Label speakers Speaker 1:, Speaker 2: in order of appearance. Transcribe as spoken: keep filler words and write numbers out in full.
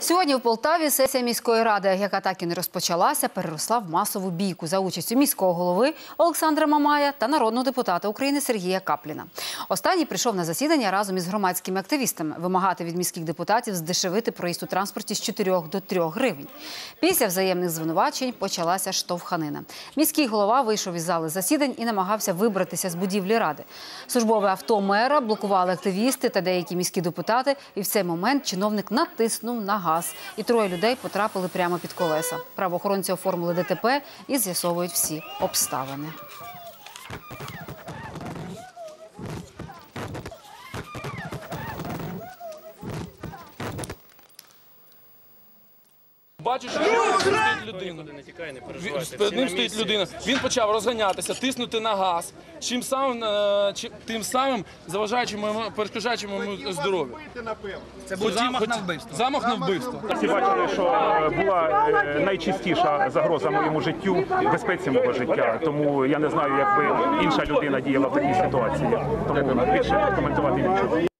Speaker 1: Сьогодні в Полтаві сесія міської ради, яка так і не розпочалася, переросла в масову бійку за участю міського голови Олександра Мамая та народного депутата України Сергія Капліна. Останній прийшов на засідання разом із громадськими активістами вимагати від міських депутатів здешевити проїзд у транспорті з чотирьох до трьох гривень. Після взаємних звинувачень почалася штовханина. Міський голова вийшов із зали засідань і намагався вибратися з будівлі ради. Службове авто мера блокували активісти та деякі міські депутати, і в цей момент чиновник натиснув на газ. І троє людей потрапили прямо під колеса. Правоохоронці оформили ДТП і з'ясовують всі обставини.
Speaker 2: Бачиш, що стоїть людина. Перед ним стоїть людина. Він почав розганятися, тиснути на газ, чим самим, тим самим заважаючи моєму, перешкоджаючи моєму здоров'ю.
Speaker 3: Це був замах на вбивство.
Speaker 2: Замах на вбивство.
Speaker 4: Всі бачили, що була найчастіша загроза моєму життю, безпеці мого життя. Тому я не знаю, як би інша людина діяла в такій ситуації. Тому більше коментувати нічого.